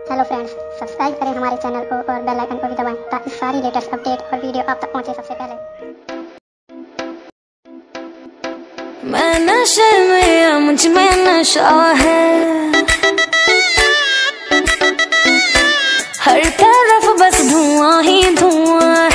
Hello friends, subscribe करें हमारे channel को और बेल आइकन को भी दबाएं ताकि सारी लेटेस्ट अपडेट और वीडियो आप तक पहुंचे सबसे पहले। मैं नशे में, मुझ में नशा है, हर तरफ बस धुआं ही धुआं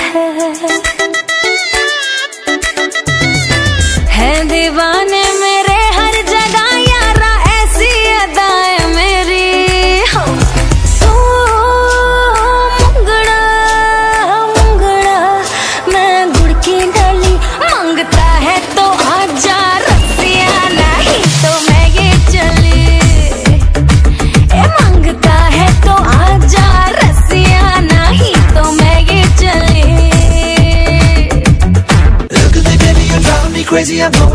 है दीवाने मेरे हर जगह यारा, ऐसी अदाएं मेरी हो। सो मुंगड़ा मुंगड़ा मैं गुड़ की डली, मांगता है तो आजा रसिया, नहीं तो मैं ये चली। ए मांगता है तो आजा रसिया, नहीं तो मैं ये चली। Look at the baby, you're driving me crazy, I'm